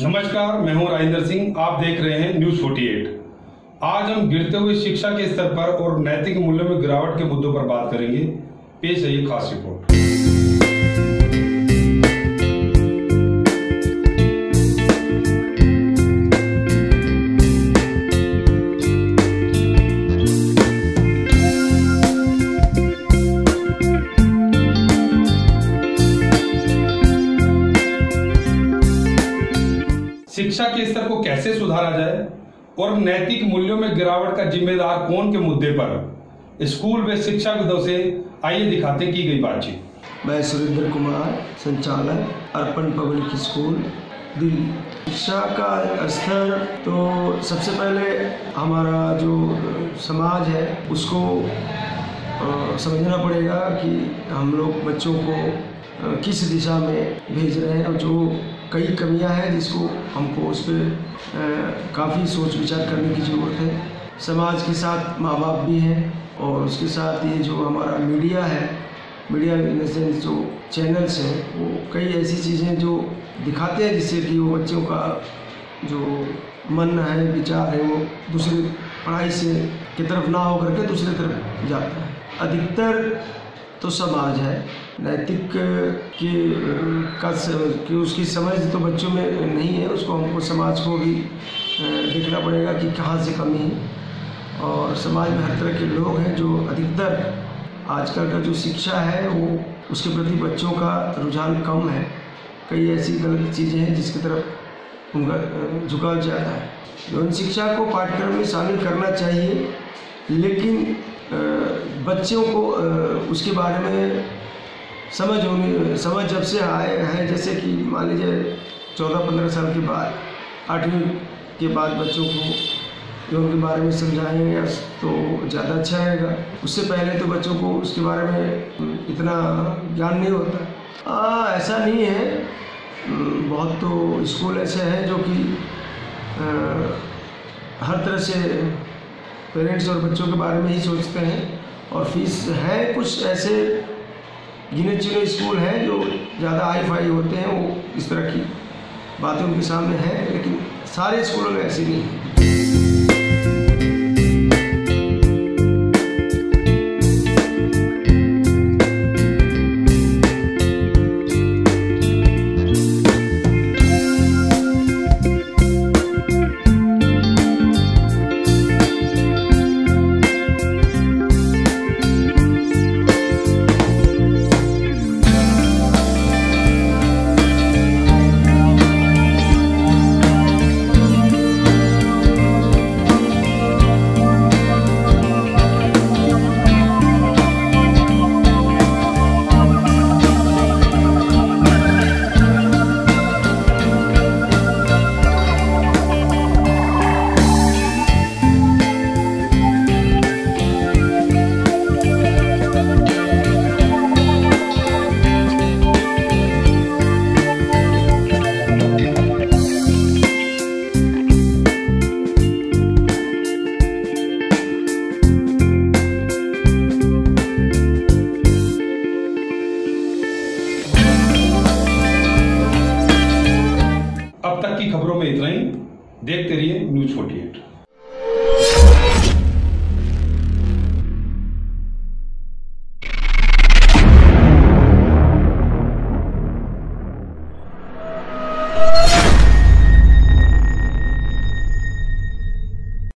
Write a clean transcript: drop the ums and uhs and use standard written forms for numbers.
नमस्कार, मैं हूं राजेंद्र सिंह। आप देख रहे हैं न्यूज 48। आज हम गिरते हुए शिक्षा के स्तर पर और नैतिक मूल्यों में गिरावट के मुद्दों पर बात करेंगे। पेश है ये खास रिपोर्ट। शिक्षा के स्तर को कैसे सुधारा जाए और नैतिक मूल्यों में गिरावट का जिम्मेदार कौन के मुद्दे पर स्कूल व शिक्षाविदों से आइए दिखाते की गई बातचीत। मैं सुरेंद्र कुमार, संचालक अर्पण पब्लिक स्कूल दिल्ली। शिक्षा का स्तर तो सबसे पहले हमारा जो समाज है उसको समझना पड़ेगा कि हम लोग बच्चों को किस दिशा में भेज रहे हैं और जो कई कमियां हैं जिसको हमको उस पर काफ़ी सोच विचार करने की ज़रूरत है। समाज के साथ माँ बाप भी हैं और उसके साथ ये जो हमारा मीडिया है, मीडिया इन द सेंस जो चैनल्स हैं, वो कई ऐसी चीज़ें जो दिखाते हैं जिससे कि वो बच्चों का जो मन है, विचार है, वो दूसरी पढ़ाई से की तरफ ना होकर के दूसरी तरफ जाता है। अधिकतर तो समाज है नैतिक की उसकी समझ तो बच्चों में नहीं है। उसको हमको समाज को भी देखना पड़ेगा कि कहाँ से कमी है। और समाज में हर तरह के लोग हैं जो अधिकतर आजकल का जो शिक्षा है वो उसके प्रति बच्चों का रुझान कम है। कई ऐसी गलत चीज़ें हैं जिसकी तरफ उनका झुकाव ज़्यादा है। यौन शिक्षा को पाठ्यक्रम में शामिल करना चाहिए, लेकिन बच्चों को उसके बारे में समझ जब से आए हैं, जैसे कि मान लीजिए 14-15 साल के बाद, 8वीं के बाद बच्चों को यौन के बारे में समझाएंगे तो ज़्यादा अच्छा रहेगा। उससे पहले तो बच्चों को उसके बारे में इतना ज्ञान नहीं होता। ऐसा नहीं है, बहुत तो स्कूल ऐसे हैं जो कि हर तरह से पेरेंट्स और बच्चों के बारे में ही सोचते हैं। और फीस है, कुछ ऐसे गिने चुने स्कूल हैं जो ज़्यादा हाई फाई होते हैं, वो इस तरह की बातें उनके सामने हैं, लेकिन सारे स्कूलों में ऐसी नहीं है। अब तक की खबरों में इतना ही। देखते रहिए न्यूज 48।